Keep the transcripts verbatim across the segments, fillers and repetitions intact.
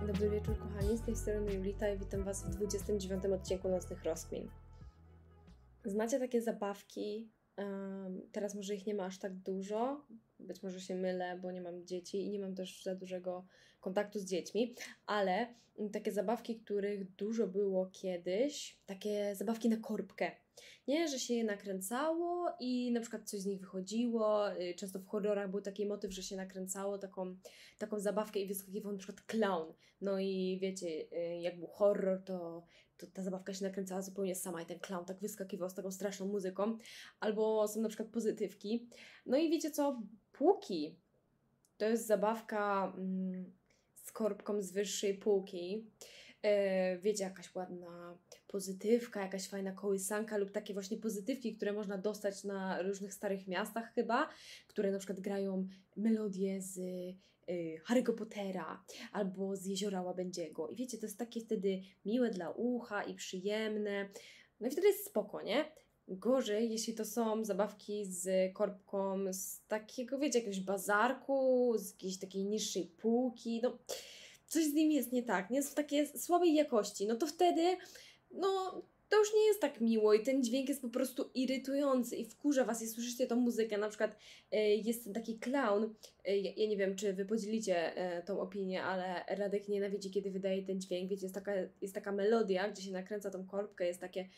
Dobry wieczór kochani, z tej strony Julita i witam Was w dwudziestym dziewiątym odcinku Nocnych Rozkmin. Znacie takie zabawki, um, teraz może ich nie ma aż tak dużo, być może się mylę, bo nie mam dzieci i nie mam też za dużego kontaktu z dziećmi, ale takie zabawki, których dużo było kiedyś, takie zabawki na korbkę. Nie, że się je nakręcało i na przykład coś z nich wychodziło. Często w horrorach był taki motyw, że się nakręcało taką, taką zabawkę i wyskakiwał na przykład clown. No i wiecie, jak był horror, to, to ta zabawka się nakręcała zupełnie sama i ten clown tak wyskakiwał z taką straszną muzyką. Albo są na przykład pozytywki. No i wiecie co? Półki. To jest zabawka mm, z korbką z wyższej półki. E, wiecie, jakaś ładna pozytywka, jakaś fajna kołysanka lub takie właśnie pozytywki, które można dostać na różnych starych miastach chyba, które na przykład grają melodie z y, Harry'ego Pottera albo z Jeziora Łabędziego. I wiecie, to jest takie wtedy miłe dla ucha i przyjemne. No i wtedy jest spoko, nie? Gorzej, jeśli to są zabawki z korbką z takiego, wiecie, jakiegoś bazarku, z jakiejś takiej niższej półki, no coś z nimi jest nie tak, nie? Są takie słabej jakości, no to wtedy, no to już nie jest tak miło i ten dźwięk jest po prostu irytujący i wkurza Was i słyszycie tą muzykę, na przykład y, jest ten taki clown, y, ja, ja nie wiem, czy Wy podzielicie y, tą opinię, ale Radek nienawidzi, kiedy wydaje ten dźwięk, wiecie, jest taka, jest taka melodia, gdzie się nakręca tą korbkę, jest takie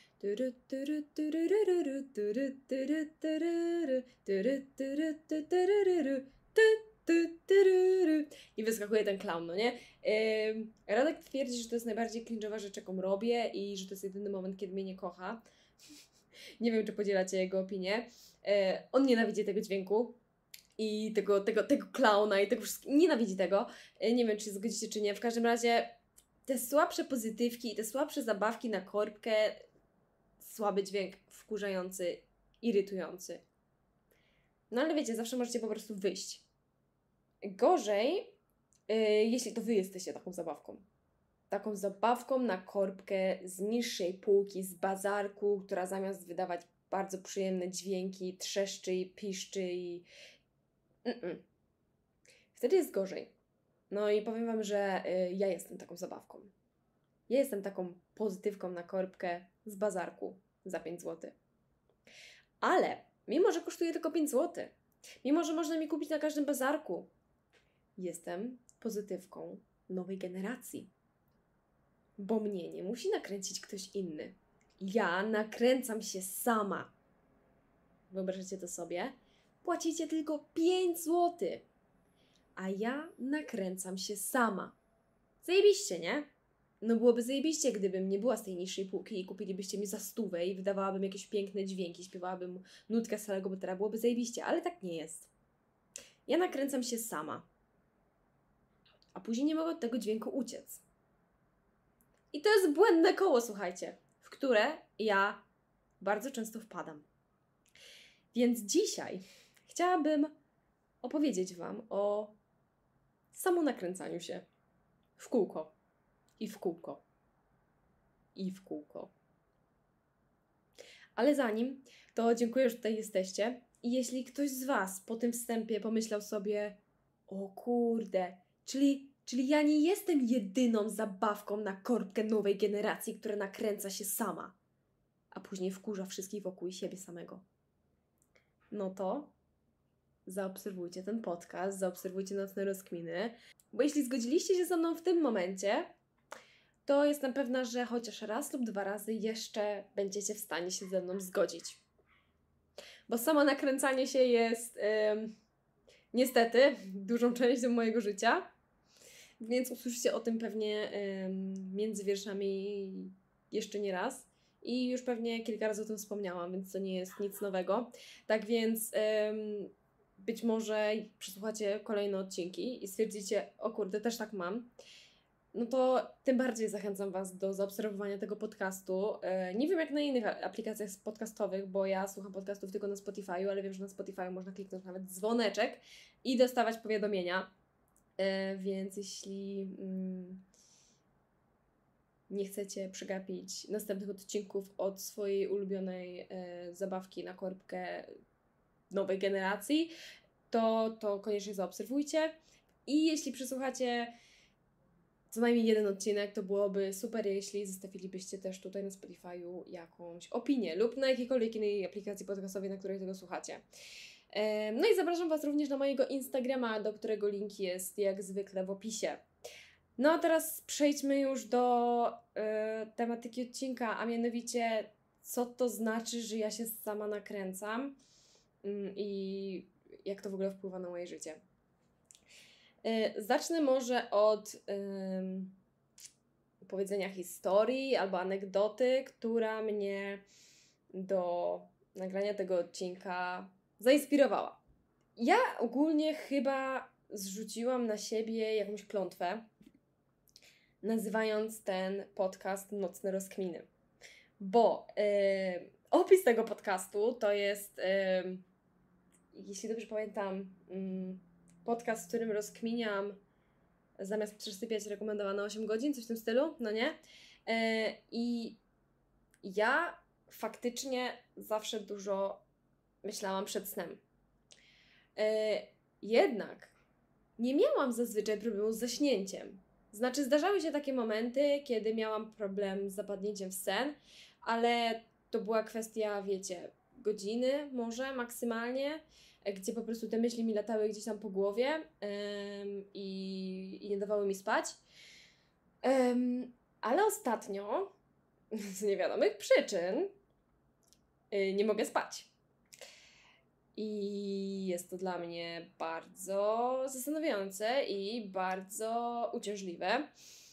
i wyskakuje ten clown, no nie? Yy, Radek twierdzi, że to jest najbardziej cringe'owa rzecz, jaką robię i że to jest jedyny moment, kiedy mnie nie kocha. Nie wiem, czy podzielacie jego opinię. Yy, on nienawidzi tego dźwięku i tego, tego, tego klauna i tego wszystkiego. Nienawidzi tego. Yy, nie wiem, czy się zgodzicie, czy nie. W każdym razie te słabsze pozytywki i te słabsze zabawki na korbkę, słaby dźwięk, wkurzający, irytujący. No ale wiecie, zawsze możecie po prostu wyjść. Gorzej, yy, jeśli to Wy jesteście taką zabawką. Taką zabawką na korbkę z niższej półki, z bazarku, która zamiast wydawać bardzo przyjemne dźwięki, trzeszczy i piszczy i... Mm-mm. Wtedy jest gorzej. No i powiem Wam, że yy, ja jestem taką zabawką. Ja jestem taką pozytywką na korbkę z bazarku za pięć złotych. Ale mimo, że kosztuje tylko pięć złotych, mimo, że można mi kupić na każdym bazarku, jestem pozytywką nowej generacji. Bo mnie nie musi nakręcić ktoś inny. Ja nakręcam się sama. Wyobraźcie to sobie? Płacicie tylko pięć złotych. A ja nakręcam się sama. Zajebiście, nie? No byłoby zajebiście, gdybym nie była z tej niższej półki i kupilibyście mi za stówę i wydawałabym jakieś piękne dźwięki, śpiewałabym nutkę z Harry'ego Pottera, byłoby zajebiście, ale tak nie jest. Ja nakręcam się sama. A później nie mogę od tego dźwięku uciec. I to jest błędne koło, słuchajcie, w które ja bardzo często wpadam. Więc dzisiaj chciałabym opowiedzieć Wam o samonakręcaniu się w kółko. I w kółko. I w kółko. Ale zanim, to dziękuję, że tutaj jesteście. I jeśli ktoś z Was po tym wstępie pomyślał sobie, o kurde, czyli, czyli ja nie jestem jedyną zabawką na korbkę nowej generacji, która nakręca się sama, a później wkurza wszystkich wokół i siebie samego. No to zaobserwujcie ten podcast, zaobserwujcie Nocne Rozkminy, bo jeśli zgodziliście się ze mną w tym momencie, to jestem pewna, że chociaż raz lub dwa razy jeszcze będziecie w stanie się ze mną zgodzić. Bo samo nakręcanie się jest yy, niestety dużą częścią mojego życia, więc usłyszycie o tym pewnie yy, między wierszami jeszcze nie raz. I już pewnie kilka razy o tym wspomniałam, więc to nie jest nic nowego. Tak więc yy, być może przesłuchacie kolejne odcinki i stwierdzicie, o kurde, też tak mam. No to tym bardziej zachęcam Was do zaobserwowania tego podcastu. Nie wiem jak na innych aplikacjach podcastowych, bo ja słucham podcastów tylko na Spotify'u, ale wiem, że na Spotify'u można kliknąć nawet dzwoneczek i dostawać powiadomienia. Więc jeśli nie chcecie przegapić następnych odcinków od swojej ulubionej zabawki na korbkę nowej generacji, to, to koniecznie zaobserwujcie. I jeśli przesłuchacie co najmniej jeden odcinek, to byłoby super, jeśli zostawilibyście też tutaj na Spotify'u jakąś opinię lub na jakiejkolwiek innej aplikacji podcastowej, na której tego słuchacie. No i zapraszam Was również na mojego Instagrama, do którego link jest jak zwykle w opisie. No a teraz przejdźmy już do y, tematyki odcinka, a mianowicie co to znaczy, że ja się sama nakręcam y, i jak to w ogóle wpływa na moje życie. Y, zacznę może od y, opowiedzenia historii albo anegdoty, która mnie do nagrania tego odcinka zainspirowała. Ja ogólnie chyba zrzuciłam na siebie jakąś klątwę, nazywając ten podcast Nocne Rozkminy. Bo yy, opis tego podcastu to jest, yy, jeśli dobrze pamiętam, yy, podcast, w którym rozkminiam zamiast przesypiać rekomendowane osiem godzin, coś w tym stylu, no nie? Yy, I ja faktycznie zawsze dużo myślałam przed snem. Yy, jednak nie miałam zazwyczaj problemu z zaśnięciem. Znaczy zdarzały się takie momenty, kiedy miałam problem z zapadnięciem w sen, ale to była kwestia, wiecie, godziny może maksymalnie, gdzie po prostu te myśli mi latały gdzieś tam po głowie ym, i, i nie dawały mi spać. Ym, ale ostatnio, z niewiadomych przyczyn, yy, nie mogę spać. I jest to dla mnie bardzo zastanawiające i bardzo uciążliwe.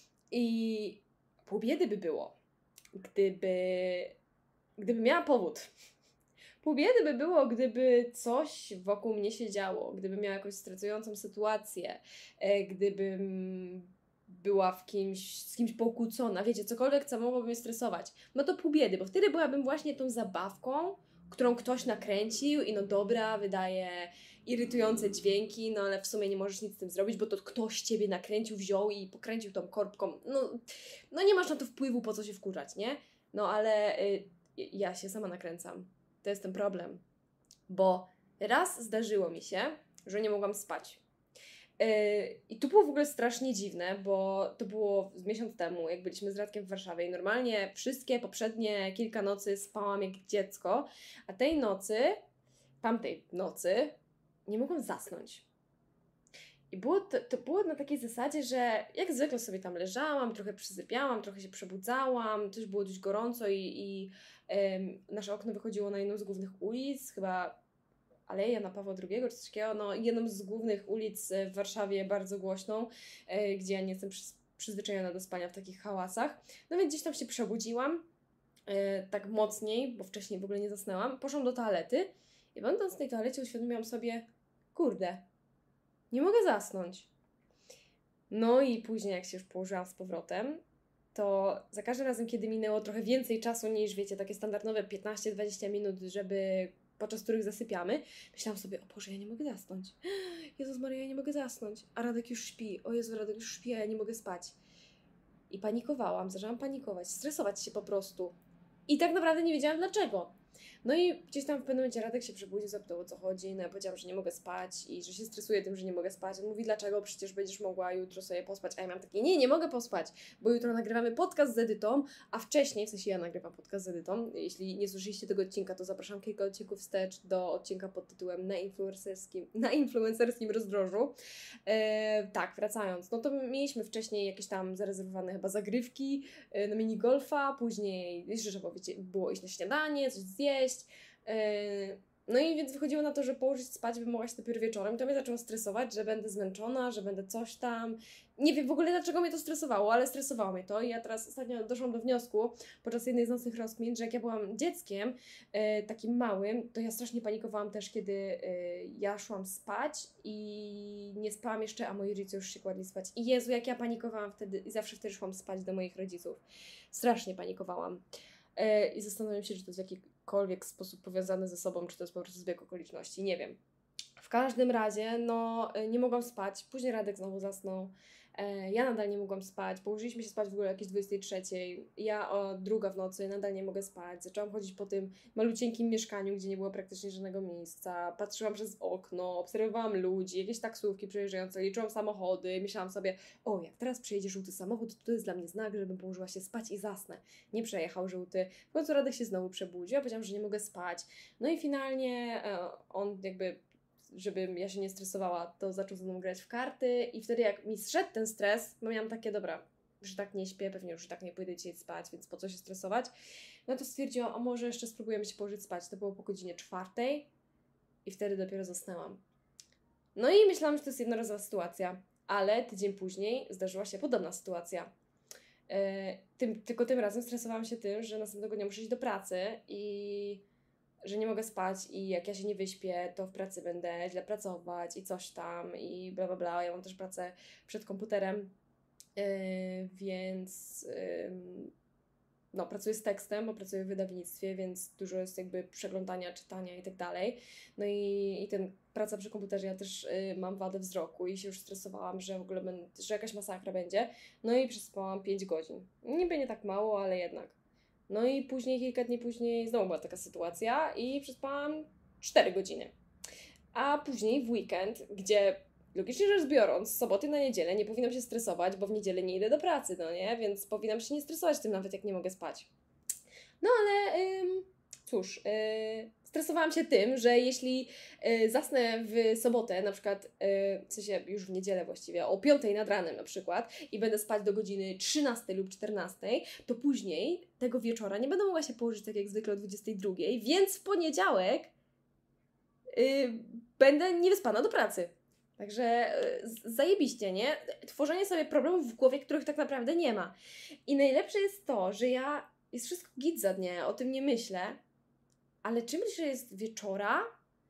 I pół biedy by było, gdyby, gdyby miała powód. Pół biedy by było, gdyby coś wokół mnie się działo, gdybym miała jakąś stresującą sytuację, gdybym była w kimś, z kimś pokłócona, wiecie, cokolwiek, co mogłoby mnie stresować. No to pół biedy, bo wtedy byłabym właśnie tą zabawką, którą ktoś nakręcił i no dobra, wydaje irytujące dźwięki, no ale w sumie nie możesz nic z tym zrobić, bo to ktoś Ciebie nakręcił, wziął i pokręcił tą korbką. No, no nie masz na to wpływu, po co się wkurzać, nie? No ale y, ja się sama nakręcam. To jest ten problem. Bo raz zdarzyło mi się, że nie mogłam spać. Yy, I to było w ogóle strasznie dziwne, bo to było miesiąc temu, jak byliśmy z Radkiem w Warszawie i normalnie wszystkie poprzednie kilka nocy spałam jak dziecko, a tej nocy, tamtej nocy nie mogłam zasnąć. I było to, to było na takiej zasadzie, że jak zwykle sobie tam leżałam, trochę przysypiałam, trochę się przebudzałam, też było dość gorąco i, i ym, nasze okno wychodziło na jedną z głównych ulic, chyba Aleja na Pawła drugiego, czy coś takiego, no jedną z głównych ulic w Warszawie, bardzo głośną, yy, gdzie ja nie jestem przy, przyzwyczajona do spania w takich hałasach. No więc gdzieś tam się przebudziłam, yy, tak mocniej, bo wcześniej w ogóle nie zasnęłam. Poszłam do toalety i będąc w tej toalecie uświadomiłam sobie, kurde, nie mogę zasnąć. No i później jak się już położyłam z powrotem, to za każdym razem, kiedy minęło trochę więcej czasu niż, wiecie, takie standardowe piętnaście dwadzieścia minut, żeby podczas których zasypiamy, myślałam sobie, o Boże, ja nie mogę zasnąć. Jezus Maria, ja nie mogę zasnąć. A Radek już śpi. O Jezu, Radek już śpi, a ja nie mogę spać. I panikowałam, zaczęłam panikować, stresować się po prostu. I tak naprawdę nie wiedziałam dlaczego. No i gdzieś tam w pewnym momencie Radek się przebudził, zapytał, o co chodzi. No ja powiedziałam, że nie mogę spać i że się stresuję tym, że nie mogę spać. On mówi, dlaczego? Przecież będziesz mogła jutro sobie pospać. A ja miałam takie, nie, nie mogę pospać, bo jutro nagrywamy podcast z Edytą, a wcześniej, w sensie ja nagrywam podcast z Edytą. Jeśli nie słyszeliście tego odcinka, to zapraszam kilka odcinków wstecz do odcinka pod tytułem Na influencerskim, na influencerskim rozdrożu. E, tak, wracając. No to mieliśmy wcześniej jakieś tam zarezerwowane chyba zagrywki e, na minigolfa, później jeszcze trzeba było iść na śniadanie, coś zjeść. No i więc wychodziło na to, że położyć spać bym mogła się dopiero wieczorem. To mnie zaczęło stresować, że będę zmęczona, że będę coś tam. Nie wiem w ogóle dlaczego mnie to stresowało, ale stresowało mnie to. I ja teraz ostatnio doszłam do wniosku podczas jednej z nocnych rozkmin, że jak ja byłam dzieckiem e, takim małym, to ja strasznie panikowałam też, kiedy e, ja szłam spać i nie spałam jeszcze, a moi rodzice już się kładli spać. I Jezu, jak ja panikowałam wtedy i zawsze wtedy szłam spać do moich rodziców. Strasznie panikowałam. E, I zastanawiam się, czy to jest jakikolwiek sposób powiązany ze sobą, czy to jest po prostu zbieg okoliczności, nie wiem. W każdym razie, no, nie mogłam spać, później Radek znowu zasnął, E, ja nadal nie mogłam spać, położyliśmy się spać w ogóle jakieś dwudziestej trzeciej, ja o druga w nocy nadal nie mogę spać, zaczęłam chodzić po tym malucieńkim mieszkaniu, gdzie nie było praktycznie żadnego miejsca, patrzyłam przez okno, obserwowałam ludzi, jakieś taksówki przejeżdżające, liczyłam samochody, myślałam sobie, o jak teraz przejedzie żółty samochód, to, to jest dla mnie znak, żebym położyła się spać i zasnę. Nie przejechał żółty, w końcu Radek się znowu przebudził, ja powiedziałam, że nie mogę spać, no i finalnie e, on jakby, żebym ja się nie stresowała, to zaczął ze mną grać w karty i wtedy jak mi zszedł ten stres, bo miałam takie, dobra, już tak nie śpię, pewnie już tak nie pójdę dzisiaj spać, więc po co się stresować, no to stwierdziłam, a może jeszcze spróbujemy się położyć spać, to było po godzinie czwartej i wtedy dopiero zasnęłam. No i myślałam, że to jest jednorazowa sytuacja, ale tydzień później zdarzyła się podobna sytuacja. Yy, tym, tylko tym razem stresowałam się tym, że następnego dnia muszę iść do pracy i że nie mogę spać i jak ja się nie wyśpię, to w pracy będę źle pracować i coś tam i bla bla bla. Ja mam też pracę przed komputerem, yy, więc yy, no, pracuję z tekstem, bo pracuję w wydawnictwie, więc dużo jest jakby przeglądania, czytania i tak dalej. No i, i ten praca przy komputerze, ja też yy, mam wadę wzroku i się już stresowałam, że w ogóle będę, że jakaś masakra będzie. No i przespałam pięć godzin. Niby nie tak mało, ale jednak. No i później, kilka dni później znowu była taka sytuacja i przespałam cztery godziny. A później w weekend, gdzie logicznie rzecz biorąc, z soboty na niedzielę nie powinnam się stresować, bo w niedzielę nie idę do pracy, no nie? Więc powinnam się nie stresować tym nawet, jak nie mogę spać. No ale ym, cóż, yy, stresowałam się tym, że jeśli yy, zasnę w sobotę, na przykład, yy, w sensie już w niedzielę właściwie, o piątej nad ranem na przykład i będę spać do godziny trzynastej lub czternastej, to później tego wieczora nie będę mogła się położyć tak jak zwykle o dwudziestej drugiej, więc w poniedziałek yy, będę niewyspana do pracy. Także yy, zajebiście, nie? Tworzenie sobie problemów w głowie, których tak naprawdę nie ma. I najlepsze jest to, że ja jest wszystko git za dnie, o tym nie myślę, ale czym bliżej jest wieczora,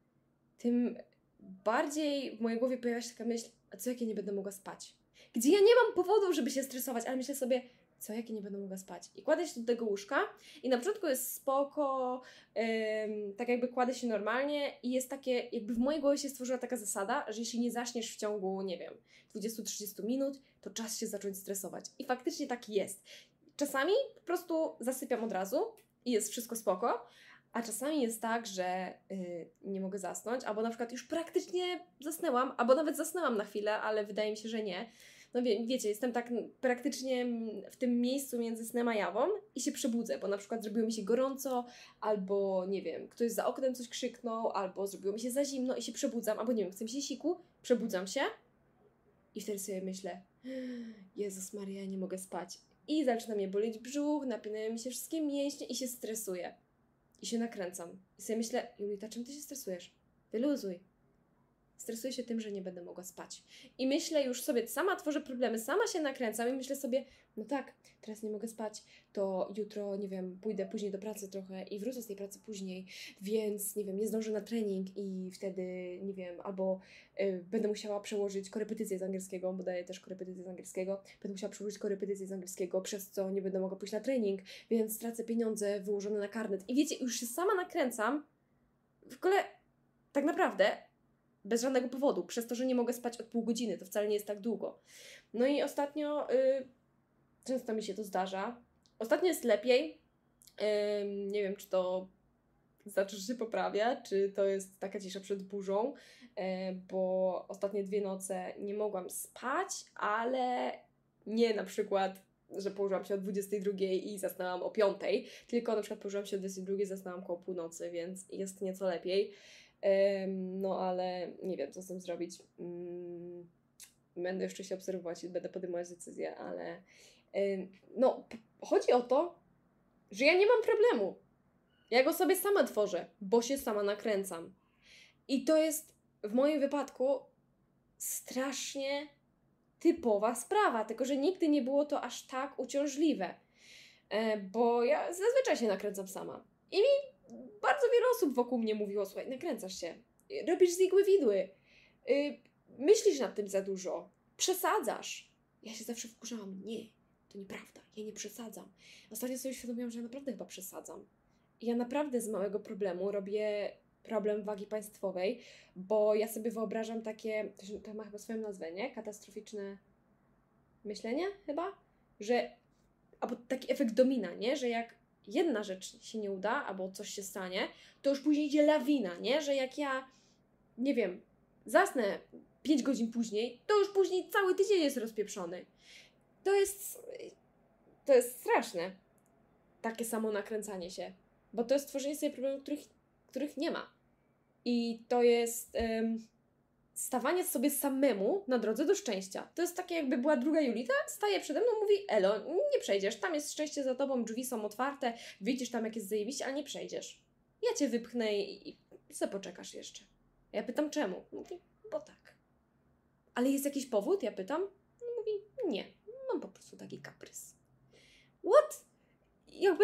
tym bardziej w mojej głowie pojawia się taka myśl, a co jak ja nie będę mogła spać? Gdzie ja nie mam powodu, żeby się stresować, ale myślę sobie, co jak ja nie będę mogła spać? I kładę się do tego łóżka i na początku jest spoko, ym, tak jakby kładę się normalnie i jest takie, jakby w mojej głowie się stworzyła taka zasada, że jeśli nie zaśniesz w ciągu, nie wiem, dwadzieścia do trzydziestu minut, to czas się zacząć stresować. I faktycznie tak jest. Czasami po prostu zasypiam od razu i jest wszystko spoko, a czasami jest tak, że yy, nie mogę zasnąć, albo na przykład już praktycznie zasnęłam, albo nawet zasnęłam na chwilę, ale wydaje mi się, że nie. No wie, wiecie, jestem tak praktycznie w tym miejscu między snem a jawą i się przebudzę, bo na przykład zrobiło mi się gorąco, albo nie wiem, ktoś za oknem coś krzyknął, albo zrobiło mi się za zimno i się przebudzam, albo nie wiem, chce mi się siku, przebudzam się i wtedy sobie myślę, Jezus Maria, ja nie mogę spać. I zaczyna mnie boleć brzuch, napinają mi się wszystkie mięśnie i się stresuję. I się nakręcam. I sobie myślę, Julita, czym ty się stresujesz? Wyluzuj. Stresuję się tym, że nie będę mogła spać. I myślę już sobie, sama tworzę problemy, sama się nakręcam i myślę sobie, no tak, teraz nie mogę spać, to jutro, nie wiem, pójdę później do pracy trochę i wrócę z tej pracy później, więc, nie wiem, nie zdążę na trening i wtedy, nie wiem, albo y, będę musiała przełożyć korepetycję z angielskiego, bo daję też korepetycję z angielskiego, będę musiała przełożyć korepetycję z angielskiego, przez co nie będę mogła pójść na trening, więc stracę pieniądze wyłożone na karnet. I wiecie, już się sama nakręcam, w ogóle, tak naprawdę, bez żadnego powodu, przez to, że nie mogę spać od pół godziny, to wcale nie jest tak długo. No i ostatnio, y, często mi się to zdarza, ostatnio jest lepiej, y, nie wiem, czy to znaczy, że się poprawia, czy to jest taka cisza przed burzą, y, bo ostatnie dwie noce nie mogłam spać, ale nie na przykład, że położyłam się o dwudziestej drugiej i zasnęłam o piątej, tylko na przykład położyłam się o dwudziestej drugiej i zasnęłam koło północy, więc jest nieco lepiej. No ale nie wiem, co z tym zrobić. Będę jeszcze się obserwować i będę podejmować decyzje, ale no, chodzi o to, że ja nie mam problemu. Ja go sobie sama tworzę, bo się sama nakręcam. I to jest w moim wypadku strasznie typowa sprawa, tylko że nigdy nie było to aż tak uciążliwe, bo ja zazwyczaj się nakręcam sama. I mi bardzo wiele osób wokół mnie mówiło, słuchaj, nakręcasz się, robisz z igły widły, yy, myślisz nad tym za dużo, przesadzasz. Ja się zawsze wkurzałam, nie, to nieprawda, ja nie przesadzam. Ostatnio sobie uświadomiłam, że ja naprawdę chyba przesadzam. I ja naprawdę z małego problemu robię problem wagi państwowej, bo ja sobie wyobrażam takie, to ma chyba swoją nazwę, nie? Katastroficzne, myślenia chyba, że, albo taki efekt domina, nie? Że jak jedna rzecz się nie uda, albo coś się stanie, to już później idzie lawina, nie? Że jak ja, nie wiem, zasnę pięć godzin później, to już później cały tydzień jest rozpieprzony. To jest, to jest straszne. Takie samo nakręcanie się. Bo to jest tworzenie sobie problemów, których, których nie ma. I to jest um, stawanie sobie samemu na drodze do szczęścia. To jest takie, jakby była druga Julita, staje przede mną, mówi: Elo, nie przejdziesz, tam jest szczęście za tobą, drzwi są otwarte, widzisz tam jak jest zajebiście, ale nie przejdziesz. Ja cię wypchnę i, i co poczekasz jeszcze? Ja pytam czemu? Mówi: bo tak. Ale jest jakiś powód? Ja pytam. Mówi: nie, mam po prostu taki kaprys. What? Jakby...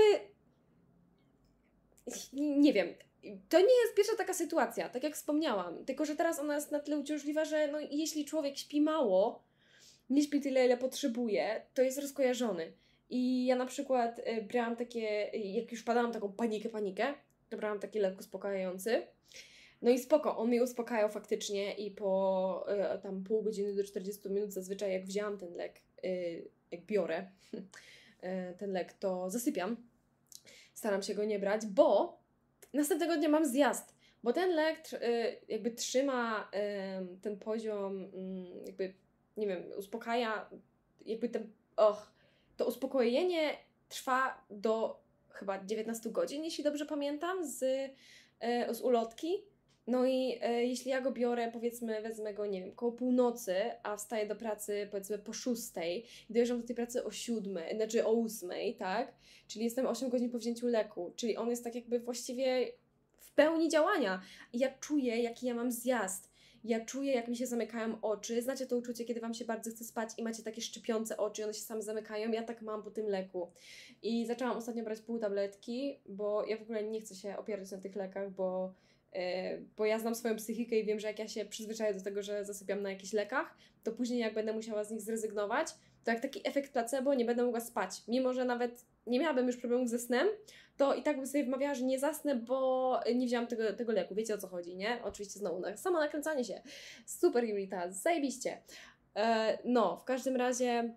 Nie wiem. To nie jest pierwsza taka sytuacja, tak jak wspomniałam. Tylko że teraz ona jest na tyle uciążliwa, że no, jeśli człowiek śpi mało, nie śpi tyle, ile potrzebuje, to jest rozkojarzony. I ja na przykład y, brałam takie, jak już padałam taką panikę, panikę, to brałam taki lek uspokajający. No i spoko, on mnie uspokajał faktycznie i po y, tam pół godziny do czterdziestu minut zazwyczaj jak wzięłam ten lek, y, jak biorę y, ten lek, to zasypiam. Staram się go nie brać, bo następnego dnia mam zjazd, bo ten lek y, jakby trzyma y, ten poziom, y, jakby, nie wiem, uspokaja, jakby ten, och, to uspokojenie trwa do chyba dziewiętnastu godzin, jeśli dobrze pamiętam, z, y, z ulotki. No i e, jeśli ja go biorę, powiedzmy, wezmę go, nie wiem, koło północy, a wstaję do pracy, powiedzmy, po szóstej i dojeżdżam do tej pracy o siódmej, znaczy o ósmej, tak? Czyli jestem osiem godzin po wzięciu leku, czyli on jest tak jakby właściwie w pełni działania. I ja czuję, jaki ja mam zjazd. Ja czuję, jak mi się zamykają oczy. Znacie to uczucie, kiedy Wam się bardzo chce spać i macie takie szczypiące oczy i one się same zamykają? Ja tak mam po tym leku. I zaczęłam ostatnio brać pół tabletki, bo ja w ogóle nie chcę się opierać na tych lekach, bo bo ja znam swoją psychikę i wiem, że jak ja się przyzwyczaję do tego, że zasypiam na jakichś lekach, to później jak będę musiała z nich zrezygnować, to jak taki efekt placebo nie będę mogła spać. Mimo że nawet nie miałabym już problemów ze snem, to i tak bym sobie wmawiała, że nie zasnę, bo nie wzięłam tego, tego leku. Wiecie, o co chodzi, nie? Oczywiście znowu na, samo nakręcanie się. Super, Julita, zajebiście. E, no, w każdym razie...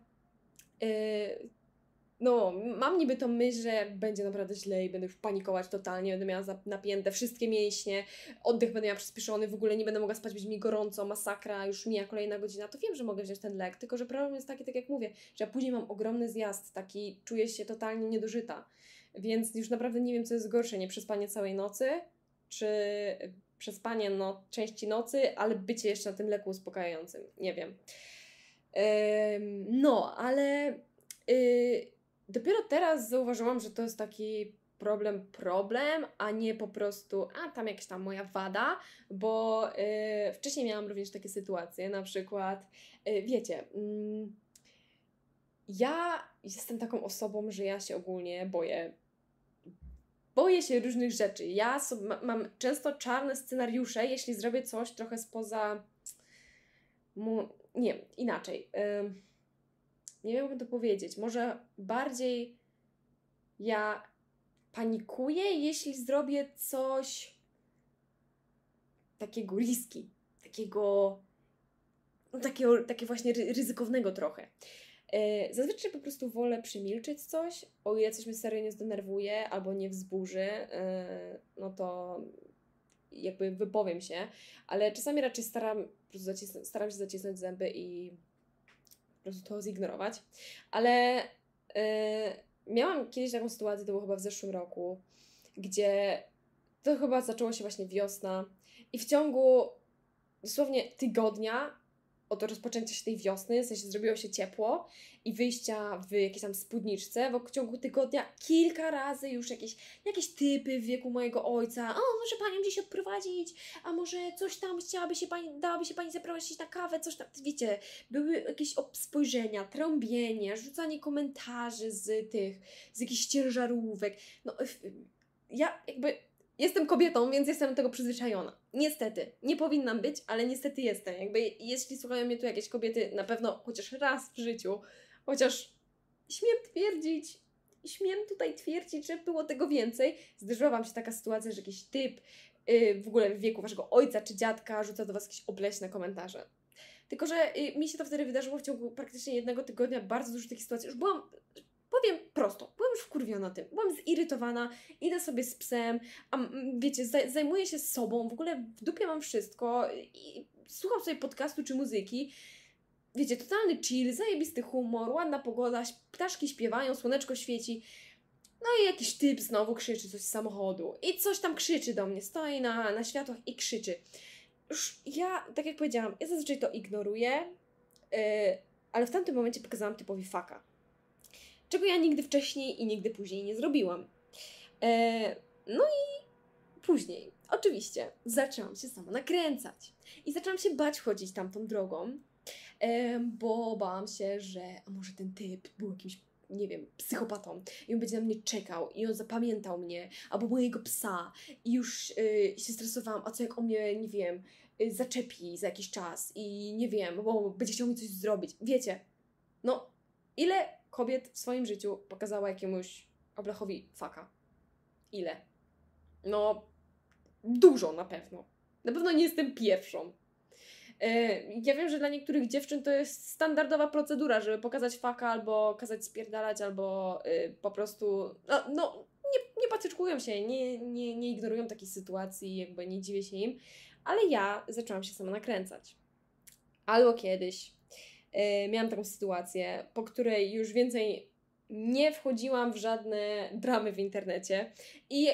E, No, mam niby tą myśl, że będzie naprawdę źle i będę już panikować totalnie, będę miała napięte wszystkie mięśnie, oddech będę miała przyspieszony, w ogóle nie będę mogła spać, będzie mi gorąco, masakra, już mija kolejna godzina, to wiem, że mogę wziąć ten lek, tylko że problem jest taki, tak jak mówię, że ja później mam ogromny zjazd, taki czuję się totalnie niedożyta, więc już naprawdę nie wiem, co jest gorsze, nie przespanie całej nocy, czy przespanie no, części nocy, ale bycie jeszcze na tym leku uspokajającym, nie wiem. Ym, no, ale... Yy, Dopiero teraz zauważyłam, że to jest taki problem, problem, a nie po prostu, a tam jakaś tam moja wada, bo yy, wcześniej miałam również takie sytuacje, na przykład, yy, wiecie, yy, ja jestem taką osobą, że ja się ogólnie boję, boję się różnych rzeczy. Ja so, ma, mam często czarne scenariusze, jeśli zrobię coś trochę spoza, mu, nie, inaczej, yy, nie wiem, jak to powiedzieć, może bardziej ja panikuję, jeśli zrobię coś takiego riski, takiego, no takiego, takie właśnie ryzykownego trochę. Yy, zazwyczaj po prostu wolę przemilczyć coś, o ile coś mnie serio nie zdenerwuje albo nie wzburzy, yy, no to jakby wypowiem się, ale czasami raczej staram, po prostu zacisnę, staram się zacisnąć zęby i po prostu to zignorować, ale yy, miałam kiedyś taką sytuację, to było chyba w zeszłym roku, gdzie to chyba zaczęło się właśnie wiosna i w ciągu dosłownie tygodnia od rozpoczęcia się tej wiosny, w sensie zrobiło się ciepło i wyjścia w jakiejś tam spódniczce, w ciągu tygodnia kilka razy już jakieś, jakieś typy w wieku mojego ojca, o, może panią gdzieś odprowadzić, a może coś tam chciałaby się pani, dałaby się pani zaprosić na kawę, coś tam, wiecie, były jakieś spojrzenia, trąbienie, rzucanie komentarzy z tych, z jakichś ciężarówek, no, ja jakby... Jestem kobietą, więc jestem do tego przyzwyczajona. Niestety. Nie powinnam być, ale niestety jestem. Jakby jeśli słuchają mnie tu jakieś kobiety, na pewno chociaż raz w życiu, chociaż śmiem twierdzić, śmiem tutaj twierdzić, że było tego więcej. Zdarzyła Wam się taka sytuacja, że jakiś typ yy, w ogóle w wieku Waszego ojca czy dziadka rzuca do Was jakieś obleśne komentarze. Tylko że y, mi się to wtedy wydarzyło w ciągu praktycznie jednego tygodnia, bardzo dużo takich sytuacji. Już byłam, powiem prosto, byłam już wkurwiona tym, byłam zirytowana, idę sobie z psem, a m, wiecie, zaj zajmuję się sobą, w ogóle w dupie mam wszystko i słucham sobie podcastu czy muzyki. Wiecie, totalny chill, zajebisty humor, ładna pogoda, ś- ptaszki śpiewają, słoneczko świeci. No i jakiś typ znowu krzyczy coś z samochodu i coś tam krzyczy do mnie, stoi na, na światłach i krzyczy. Już ja, tak jak powiedziałam, ja zazwyczaj to ignoruję, yy, ale w tamtym momencie pokazałam typowi faka. Czego ja nigdy wcześniej i nigdy później nie zrobiłam. Yy, no i później, oczywiście, zaczęłam się sama nakręcać. I zaczęłam się bać chodzić tamtą drogą, yy, bo bałam się, że a może ten typ był jakimś, nie wiem, psychopatą i on będzie na mnie czekał i on zapamiętał mnie, albo mojego psa i już yy, się stresowałam, a co jak on mnie, nie wiem, yy, zaczepi za jakiś czas i nie wiem, bo będzie chciał mi coś zrobić. Wiecie, no ile kobiet w swoim życiu pokazała jakiemuś oblechowi faka? Ile? No dużo na pewno. Na pewno nie jestem pierwszą. Ja wiem, że dla niektórych dziewczyn to jest standardowa procedura, żeby pokazać faka, albo kazać spierdalać, albo y, po prostu, no, no nie, nie patyczkują się, nie, nie, nie ignorują takiej sytuacji, jakby nie dziwię się im, ale ja zaczęłam się sama nakręcać. Albo kiedyś y, miałam taką sytuację, po której już więcej nie wchodziłam w żadne dramy w internecie i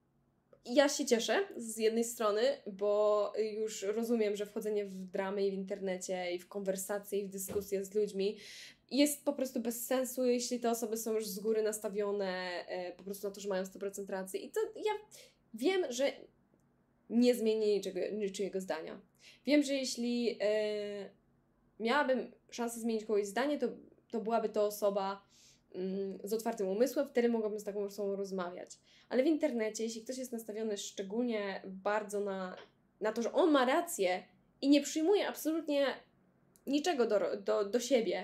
ja się cieszę z jednej strony, bo już rozumiem, że wchodzenie w dramy i w internecie i w konwersacje i w dyskusje z ludźmi jest po prostu bez sensu, jeśli te osoby są już z góry nastawione e, po prostu na to, że mają sto procent racji. I to ja wiem, że nie zmienię niczego, niczyjego zdania. Wiem, że jeśli e, miałabym szansę zmienić kogoś zdanie, to, to byłaby to osoba mm, z otwartym umysłem, wtedy mogłabym z taką osobą rozmawiać. Ale w internecie, jeśli ktoś jest nastawiony szczególnie bardzo na, na to, że on ma rację i nie przyjmuje absolutnie niczego do, do, do siebie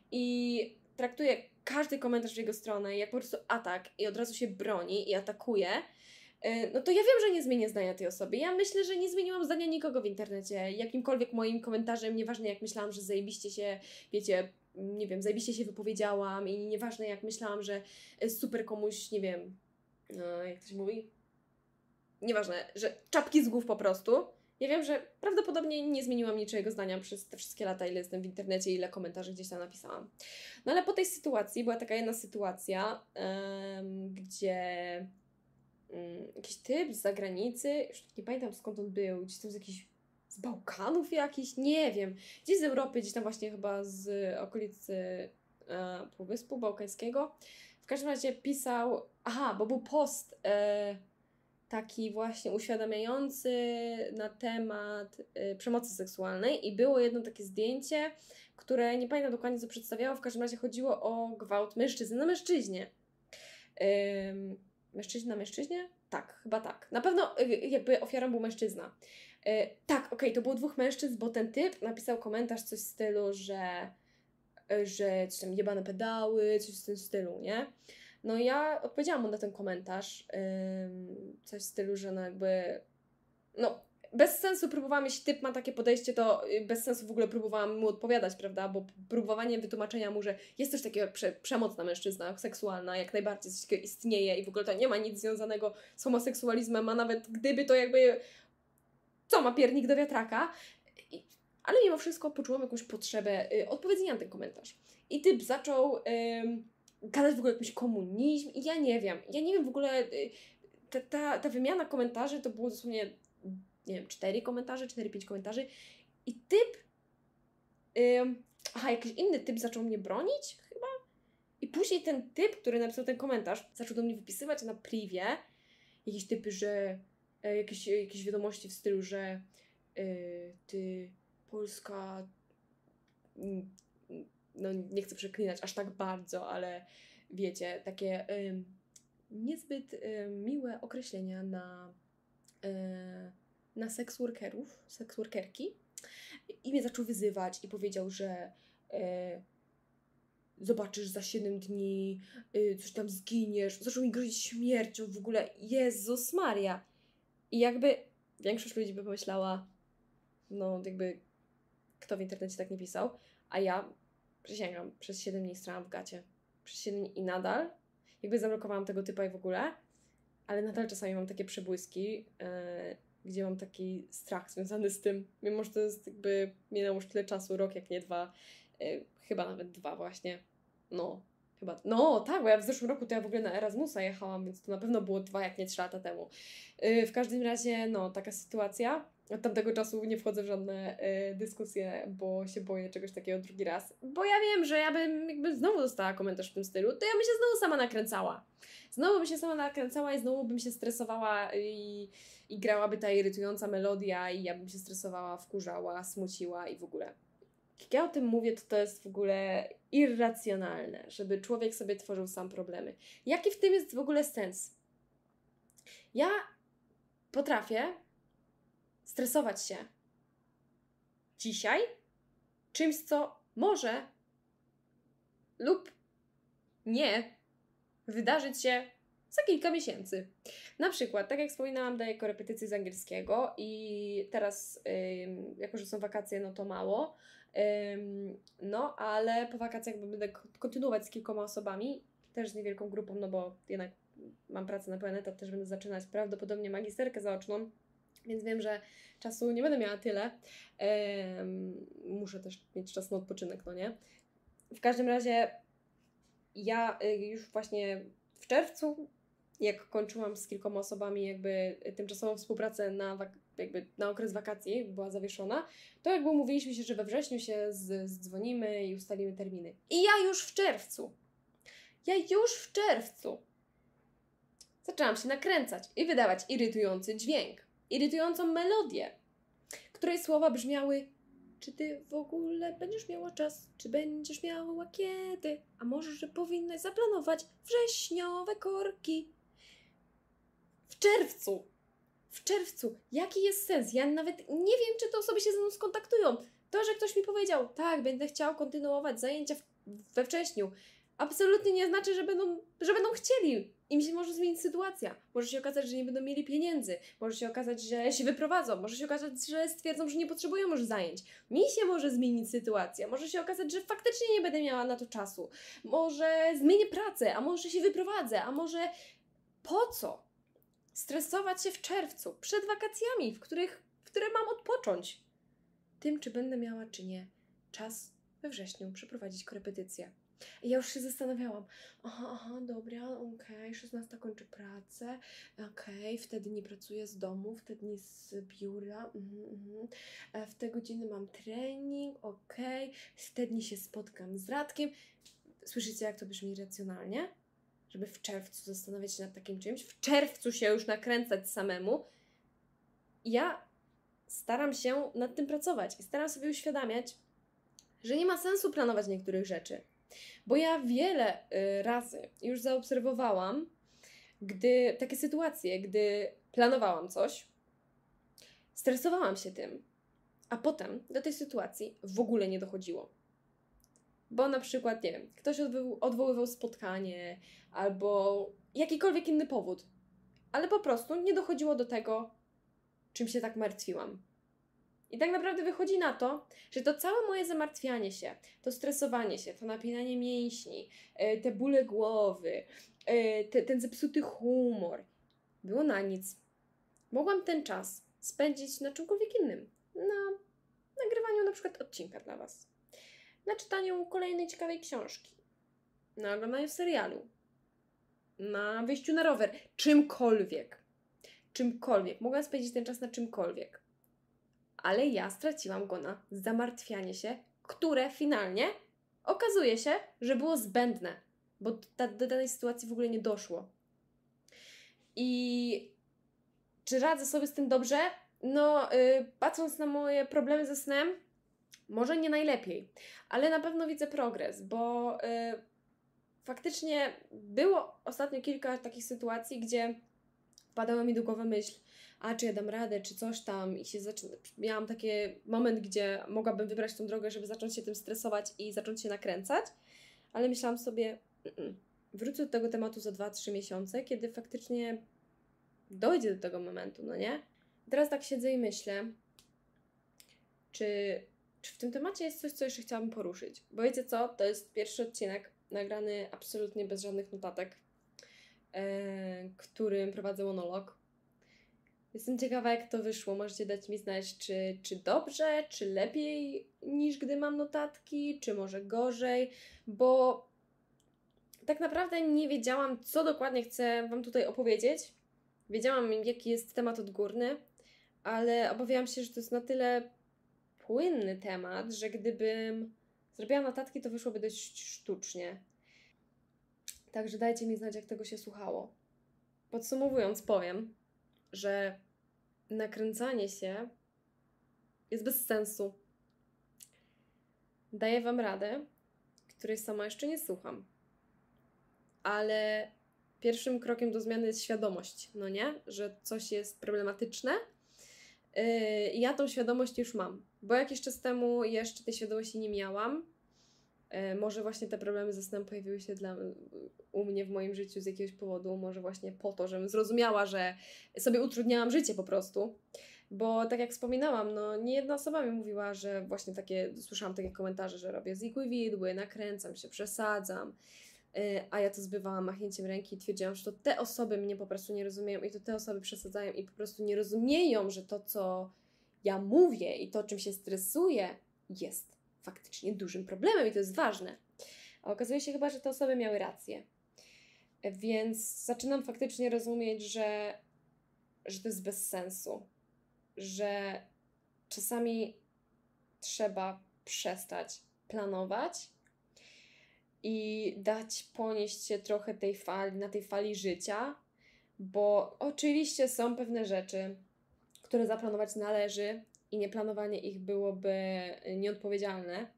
i traktuje każdy komentarz w jego stronę jak po prostu atak i od razu się broni i atakuje, no to ja wiem, że nie zmienię zdania tej osoby. Ja myślę, że nie zmieniłam zdania nikogo w internecie. Jakimkolwiek moim komentarzem, nieważne jak myślałam, że zajebiście się, wiecie, nie wiem, zajebiście się wypowiedziałam i nieważne jak myślałam, że super komuś, nie wiem, no, jak to się mówi? Nieważne, że czapki z głów po prostu. Ja wiem, że prawdopodobnie nie zmieniłam niczego zdania przez te wszystkie lata, ile jestem w internecie, ile komentarzy gdzieś tam napisałam. No ale po tej sytuacji była taka jedna sytuacja, um, gdzie um, jakiś typ z zagranicy, już nie pamiętam skąd on był, gdzieś tam z jakichś, z Bałkanów jakiś, nie wiem, gdzieś z Europy, gdzieś tam właśnie chyba z okolicy e, Półwyspu Bałkańskiego. W każdym razie pisał, aha, bo był post e, taki właśnie uświadamiający na temat e, przemocy seksualnej i było jedno takie zdjęcie, które nie pamiętam dokładnie co przedstawiało, w każdym razie chodziło o gwałt mężczyzny na mężczyźnie. E, mężczyzna na mężczyźnie? Tak, chyba tak. Na pewno e, jakby ofiarą był mężczyzna. E, tak, okej, okay, to było dwóch mężczyzn, bo ten typ napisał komentarz coś w stylu, że że coś tam jebane pedały, coś w tym stylu, nie? No ja odpowiedziałam mu na ten komentarz, ym, coś w stylu, że no jakby, no bez sensu próbowałam, jeśli typ ma takie podejście, to bez sensu w ogóle próbowałam mu odpowiadać, prawda, bo próbowanie wytłumaczenia mu, że jest coś takiego jak prze, przemoc na mężczyznach, seksualna, jak najbardziej coś takiego istnieje i w ogóle to nie ma nic związanego z homoseksualizmem, a nawet gdyby to jakby, co ma piernik do wiatraka, ale mimo wszystko poczułam jakąś potrzebę y, odpowiedzenia na ten komentarz. I typ zaczął y, gadać w ogóle o jakimś komunizm i ja nie wiem, ja nie wiem w ogóle, y, ta, ta, ta wymiana komentarzy to było dosłownie, nie wiem, cztery komentarze, cztery, pięć komentarzy i typ, y, aha, jakiś inny typ zaczął mnie bronić chyba i później ten typ, który napisał ten komentarz, zaczął do mnie wypisywać na privie jakieś typy, że y, jakieś, jakieś wiadomości w stylu, że y, ty... Polska, no nie chcę przeklinać aż tak bardzo, ale wiecie, takie y, niezbyt y, miłe określenia na, y, na seks workerów, seks workerki. I mnie zaczął wyzywać i powiedział, że y, zobaczysz za siedem dni, y, coś tam zginiesz. Zaczął mi grozić śmiercią w ogóle. Jezus Maria. I jakby większość ludzi by pomyślała, no jakby Kto w internecie tak nie pisał? A ja, przysięgam, przez siedem dni strałam w gacie. Przez siedem dni i nadal, jakby zablokowałam tego typa i w ogóle, ale nadal czasami mam takie przebłyski, yy, gdzie mam taki strach związany z tym, mimo że to jest jakby, minęło już tyle czasu, rok jak nie dwa, yy, chyba nawet dwa właśnie, no, chyba, no tak, bo ja w zeszłym roku to ja w ogóle na Erasmusa jechałam, więc to na pewno było dwa jak nie trzy lata temu. Yy, w każdym razie, no, taka sytuacja. Od tamtego czasu nie wchodzę w żadne y, dyskusje, bo się boję czegoś takiego drugi raz. Bo ja wiem, że ja bym jakby znowu dostała komentarz w tym stylu, to ja bym się znowu sama nakręcała. Znowu bym się sama nakręcała i znowu bym się stresowała i, i grałaby ta irytująca melodia i ja bym się stresowała, wkurzała, smuciła i w ogóle. Jak ja o tym mówię, to to jest w ogóle irracjonalne, żeby człowiek sobie tworzył sam problemy. Jaki w tym jest w ogóle sens? Ja potrafię stresować się dzisiaj czymś, co może lub nie wydarzyć się za kilka miesięcy. Na przykład, tak jak wspominałam, daję korepetycje z angielskiego i teraz, ym, jako że są wakacje, no to mało, ym, no ale po wakacjach będę kontynuować z kilkoma osobami, też z niewielką grupą, no bo jednak mam pracę na pełen etat, też będę zaczynać prawdopodobnie magisterkę zaoczną, więc wiem, że czasu nie będę miała tyle. Ehm, muszę też mieć czas na odpoczynek, no nie? W każdym razie ja y, już właśnie w czerwcu, jak kończyłam z kilkoma osobami jakby tymczasową współpracę na, wak- jakby na okres wakacji, była zawieszona, to jakby umówiliśmy się, że we wrześniu się z- zdzwonimy i ustalimy terminy. I ja już w czerwcu, ja już w czerwcu zaczęłam się nakręcać i wydawać irytujący dźwięk, irytującą melodię, której słowa brzmiały: czy ty w ogóle będziesz miała czas? Czy będziesz miała kiedy? A może, że powinnaś zaplanować wrześniowe korki? W czerwcu! W czerwcu! Jaki jest sens? Ja nawet nie wiem, czy te osoby się ze mną skontaktują. To, że ktoś mi powiedział, tak, będę chciał kontynuować zajęcia w, we wrześniu, absolutnie nie znaczy, że będą, że będą chcieli. Im się może zmienić sytuacja. Może się okazać, że nie będą mieli pieniędzy. Może się okazać, że się wyprowadzą. Może się okazać, że stwierdzą, że nie potrzebują już zajęć. Mi się może zmienić sytuacja. Może się okazać, że faktycznie nie będę miała na to czasu. Może zmienię pracę, a może się wyprowadzę, a może po co stresować się w czerwcu, przed wakacjami, w których, w które mam odpocząć? Tym, czy będę miała, czy nie, czas we wrześniu przeprowadzić korepetycje. I ja już się zastanawiałam, aha, aha, dobra, okej, okay, szesnasta kończy pracę, okej, okay, wtedy nie pracuję z domu, wtedy z biura, mm, mm. E, w te godziny mam trening, okej, okay, wtedy się spotkam z Radkiem. Słyszycie, jak to brzmi racjonalnie? Żeby w czerwcu zastanawiać się nad takim czymś, w czerwcu się już nakręcać samemu. Ja staram się nad tym pracować i staram sobie uświadamiać, że nie ma sensu planować niektórych rzeczy. Bo ja wiele y, razy już zaobserwowałam, gdy takie sytuacje, gdy planowałam coś, stresowałam się tym, a potem do tej sytuacji w ogóle nie dochodziło. Bo na przykład, nie wiem, ktoś odwoł- odwoływał spotkanie albo jakikolwiek inny powód, ale po prostu nie dochodziło do tego, czym się tak martwiłam. I tak naprawdę wychodzi na to, że to całe moje zamartwianie się, to stresowanie się, to napinanie mięśni, yy, te bóle głowy, yy, te, ten zepsuty humor, było na nic. Mogłam ten czas spędzić na czymkolwiek innym. Na nagrywaniu na przykład odcinka dla Was. Na czytaniu kolejnej ciekawej książki. Na oglądaniu serialu. Na wyjściu na rower. Czymkolwiek. Czymkolwiek. Mogłam spędzić ten czas na czymkolwiek. Ale ja straciłam go na zamartwianie się, które finalnie okazuje się, że było zbędne, bo do, do danej sytuacji w ogóle nie doszło. I czy radzę sobie z tym dobrze? No, yy, patrząc na moje problemy ze snem, może nie najlepiej, ale na pewno widzę progres, bo yy, faktycznie było ostatnio kilka takich sytuacji, gdzie wpadała mi do głowy myśl, a czy ja dam radę, czy coś tam, i się zaczyna... miałam taki moment, gdzie mogłabym wybrać tą drogę, żeby zacząć się tym stresować i zacząć się nakręcać, ale myślałam sobie, mm, wrócę do tego tematu za dwa trzy miesiące, kiedy faktycznie dojdzie do tego momentu, no nie? Teraz tak siedzę i myślę, czy, czy w tym temacie jest coś, co jeszcze chciałabym poruszyć? Bo wiecie co? To jest pierwszy odcinek nagrany absolutnie bez żadnych notatek, e, którym prowadzę monolog. Jestem ciekawa, jak to wyszło. Możecie dać mi znać, czy, czy dobrze, czy lepiej niż gdy mam notatki, czy może gorzej, bo tak naprawdę nie wiedziałam, co dokładnie chcę Wam tutaj opowiedzieć. Wiedziałam, jaki jest temat odgórny, ale obawiałam się, że to jest na tyle płynny temat, że gdybym zrobiła notatki, to wyszłoby dość sztucznie. Także dajcie mi znać, jak tego się słuchało. Podsumowując, powiem, że nakręcanie się jest bez sensu. Daję Wam radę, której sama jeszcze nie słucham. Ale pierwszym krokiem do zmiany jest świadomość, no nie? Że coś jest problematyczne. Yy, ja tą świadomość już mam, bo jakiś czas temu jeszcze tej świadomości nie miałam. Yy, może właśnie te problemy ze snem pojawiły się dla, u mnie w moim życiu z jakiegoś powodu, może właśnie po to, żebym zrozumiała, że sobie utrudniałam życie po prostu. Bo tak jak wspominałam, no nie jedna osoba mi mówiła, że właśnie takie, słyszałam takie komentarze, że robię znikłe widły, nakręcam się, przesadzam, yy, a ja to zbywałam machnięciem ręki i twierdziłam, że to te osoby mnie po prostu nie rozumieją i to te osoby przesadzają i po prostu nie rozumieją, że to, co ja mówię i to, czym się stresuję, jest faktycznie dużym problemem i to jest ważne. A okazuje się chyba, że te osoby miały rację. Więc zaczynam faktycznie rozumieć, że, że to jest bez sensu. Że czasami trzeba przestać planować i dać ponieść się trochę tej fali, na tej fali życia, bo oczywiście są pewne rzeczy, które zaplanować należy i nieplanowanie ich byłoby nieodpowiedzialne,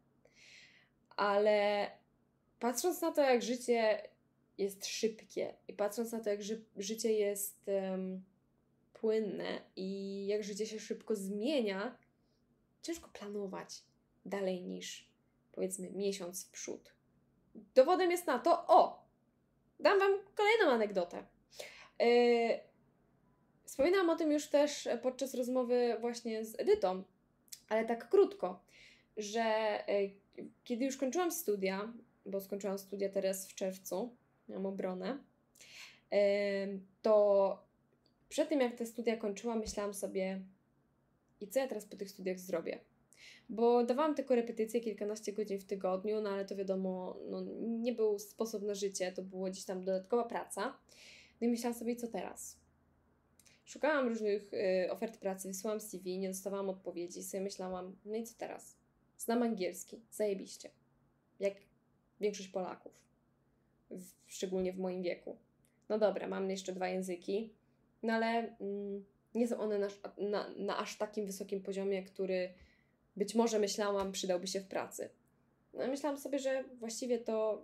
ale patrząc na to, jak życie jest szybkie i patrząc na to, jak ży- życie jest um, płynne i jak życie się szybko zmienia, ciężko planować dalej niż, powiedzmy, miesiąc w przód. Dowodem jest na to, o, dam Wam kolejną anegdotę. Yy, wspominałam o tym już też podczas rozmowy właśnie z Edytą, ale tak krótko, że yy, kiedy już kończyłam studia, bo skończyłam studia teraz w czerwcu, miałam obronę, yy, to przed tym jak te studia kończyłam, myślałam sobie, i co ja teraz po tych studiach zrobię? Bo dawałam tylko repetycje kilkanaście godzin w tygodniu, no ale to wiadomo, no, nie był sposób na życie, to było gdzieś tam dodatkowa praca. No i myślałam sobie, co teraz? Szukałam różnych y, ofert pracy, wysłałam C V, nie dostawałam odpowiedzi, sobie myślałam, no i co teraz? Znam angielski, zajebiście. Jak większość Polaków, w, szczególnie w moim wieku. No dobra, mam jeszcze dwa języki, no ale mm, nie są one na, na, na aż takim wysokim poziomie, który być może myślałam, przydałby się w pracy. No i myślałam sobie, że właściwie to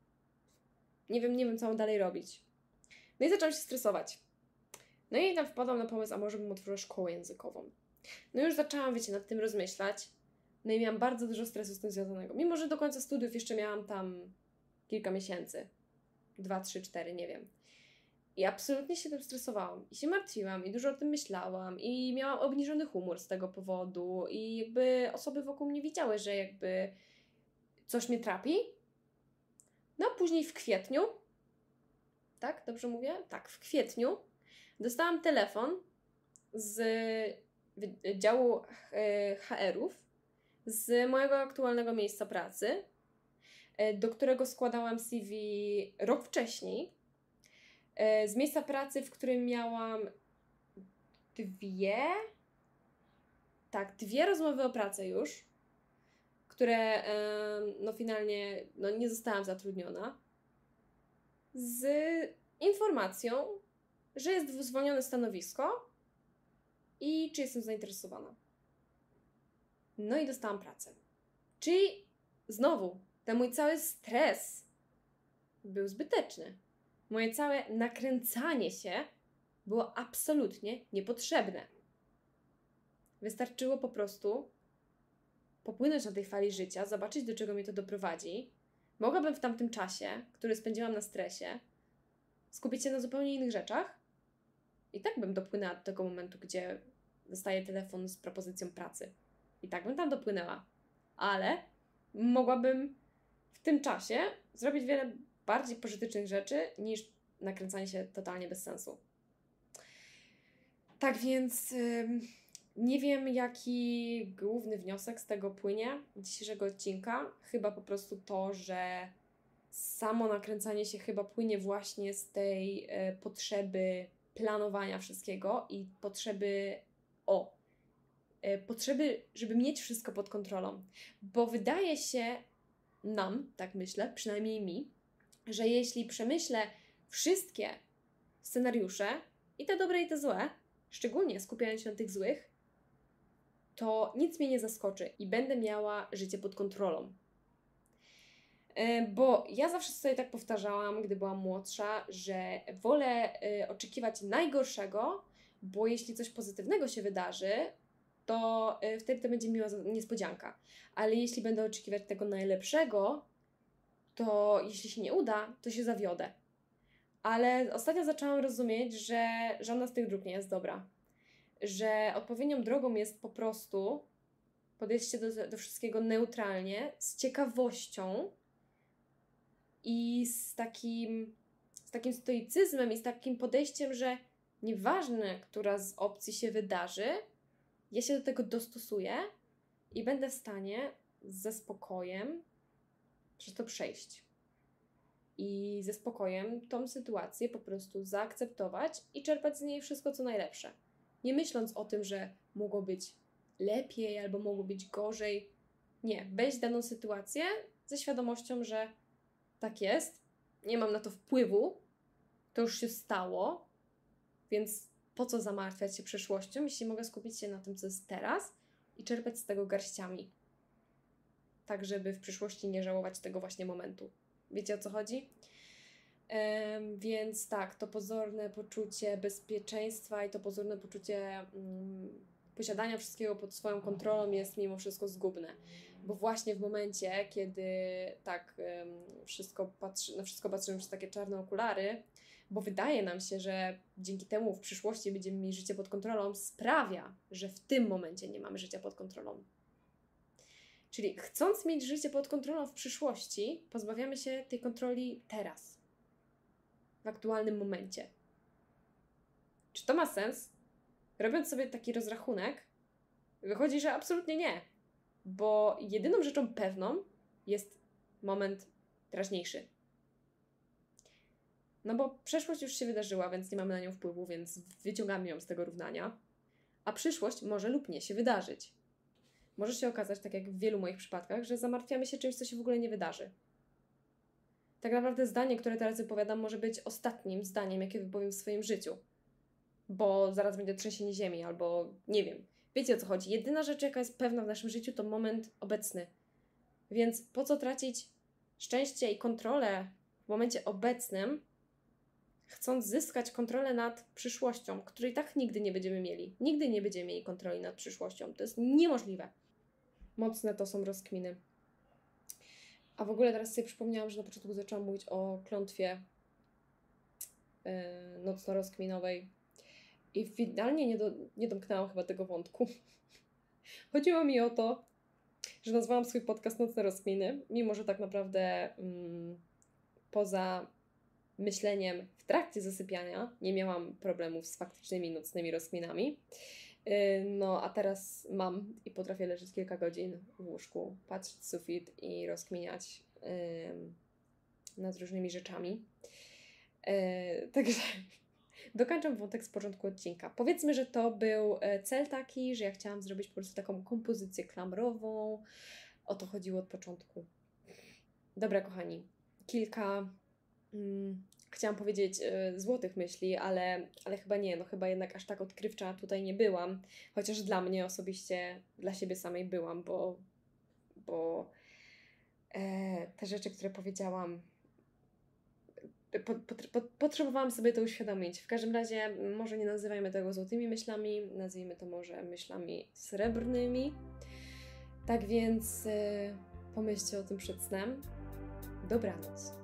nie wiem, nie wiem, co mam dalej robić. No i zaczęłam się stresować. No i tam wpadłam na pomysł, a może bym otworzyła szkołę językową. No i już zaczęłam, wiecie, nad tym rozmyślać. No i miałam bardzo dużo stresu z tym związanego. Mimo, że do końca studiów jeszcze miałam tam kilka miesięcy. Dwa, trzy, cztery, nie wiem. I absolutnie się tym stresowałam. I się martwiłam, i dużo o tym myślałam. I miałam obniżony humor z tego powodu. I jakby osoby wokół mnie widziały, że jakby coś mnie trapi. No a później w kwietniu, tak, dobrze mówię? Tak, w kwietniu dostałam telefon z działu H R-ów z mojego aktualnego miejsca pracy, do którego składałam C V rok wcześniej, z miejsca pracy, w którym miałam dwie, tak, dwie rozmowy o pracę już, które no finalnie no, nie zostałam zatrudniona, z informacją, że jest zwolnione stanowisko i czy jestem zainteresowana. No i dostałam pracę. Czyli znowu, ten mój cały stres był zbyteczny. Moje całe nakręcanie się było absolutnie niepotrzebne. Wystarczyło po prostu popłynąć na tej fali życia, zobaczyć, do czego mnie to doprowadzi. Mogłabym w tamtym czasie, który spędziłam na stresie, skupić się na zupełnie innych rzeczach i tak bym dopłynęła do tego momentu, gdzie dostaję telefon z propozycją pracy. I tak bym tam dopłynęła. ale mogłabym w tym czasie zrobić wiele bardziej pożytecznych rzeczy niż nakręcanie się totalnie bez sensu. Tak więc ym, nie wiem, jaki główny wniosek z tego płynie dzisiejszego odcinka. Chyba po prostu to, że samo nakręcanie się chyba płynie właśnie z tej y, potrzeby planowania wszystkiego i potrzeby o y, potrzeby, żeby mieć wszystko pod kontrolą. Bo wydaje się nam, tak myślę, przynajmniej mi, że jeśli przemyślę wszystkie scenariusze, i te dobre, i te złe, szczególnie skupiając się na tych złych, to nic mnie nie zaskoczy i będę miała życie pod kontrolą. E, bo ja zawsze sobie tak powtarzałam, gdy byłam młodsza, że wolę e, oczekiwać najgorszego, bo jeśli coś pozytywnego się wydarzy, to e, wtedy to będzie miła niespodzianka. Ale jeśli będę oczekiwać tego najlepszego, to jeśli się nie uda, to się zawiodę. Ale ostatnio zaczęłam rozumieć, że żadna z tych dróg nie jest dobra. Że odpowiednią drogą jest po prostu podejście do, do wszystkiego neutralnie, z ciekawością i z takim, z takim stoicyzmem i z takim podejściem, że nieważne, która z opcji się wydarzy, ja się do tego dostosuję i będę w stanie ze spokojem przez to przejść. I ze spokojem tą sytuację po prostu zaakceptować i czerpać z niej wszystko, co najlepsze. Nie myśląc o tym, że mogło być lepiej albo mogło być gorzej. Nie, wejść w daną sytuację ze świadomością, że tak jest, nie mam na to wpływu, to już się stało, więc po co zamartwiać się przeszłością, jeśli mogę skupić się na tym, co jest teraz i czerpać z tego garściami. Tak, żeby w przyszłości nie żałować tego właśnie momentu. Wiecie, o co chodzi? Ym, więc tak, to pozorne poczucie bezpieczeństwa i to pozorne poczucie mm, posiadania wszystkiego pod swoją kontrolą jest mimo wszystko zgubne. Bo właśnie w momencie, kiedy tak ym, wszystko patrzy, na wszystko patrzymy przez takie czarne okulary, bo wydaje nam się, że dzięki temu w przyszłości będziemy mieli życie pod kontrolą, sprawia, że w tym momencie nie mamy życia pod kontrolą. Czyli chcąc mieć życie pod kontrolą w przyszłości, pozbawiamy się tej kontroli teraz, w aktualnym momencie. Czy to ma sens? Robiąc sobie taki rozrachunek, wychodzi, że absolutnie nie, bo jedyną rzeczą pewną jest moment teraźniejszy. No bo przeszłość już się wydarzyła, więc nie mamy na nią wpływu, więc wyciągamy ją z tego równania, a przyszłość może lub nie się wydarzyć. Może się okazać, tak jak w wielu moich przypadkach, że zamartwiamy się czymś, co się w ogóle nie wydarzy. Tak naprawdę zdanie, które teraz wypowiadam, może być ostatnim zdaniem, jakie wypowiem w swoim życiu. Bo zaraz będzie trzęsienie ziemi, albo nie wiem. Wiecie, o co chodzi. Jedyna rzecz, jaka jest pewna w naszym życiu, to moment obecny. Więc po co tracić szczęście i kontrolę w momencie obecnym, chcąc zyskać kontrolę nad przyszłością, której tak nigdy nie będziemy mieli. Nigdy nie będziemy mieli kontroli nad przyszłością. To jest niemożliwe. Mocne to są rozkminy. A w ogóle teraz sobie przypomniałam, że na początku zaczęłam mówić o klątwie yy, nocno-rozkminowej i finalnie nie, do, nie domknęłam chyba tego wątku. Chodziło mi o to, że nazwałam swój podcast Nocne Rozkminy, mimo że tak naprawdę mm, poza myśleniem w trakcie zasypiania nie miałam problemów z faktycznymi nocnymi rozkminami. No, a teraz mam i potrafię leżeć kilka godzin w łóżku, patrzeć w sufit i rozkminiać yy, nad różnymi rzeczami. Yy, także dokończam wątek z początku odcinka. Powiedzmy, że to był cel taki, że ja chciałam zrobić po prostu taką kompozycję klamrową. O to chodziło od początku. Dobra, kochani, kilka... Mm, Chciałam powiedzieć y, złotych myśli, ale, ale chyba nie, no chyba jednak aż tak odkrywcza tutaj nie byłam, chociaż dla mnie osobiście, dla siebie samej byłam, bo, bo e, te rzeczy, które powiedziałam, po, po, po, potrzebowałam sobie to uświadomić. W każdym razie może nie nazywajmy tego złotymi myślami, nazwijmy to może myślami srebrnymi. Tak więc y, pomyślcie o tym przed snem. Dobranoc.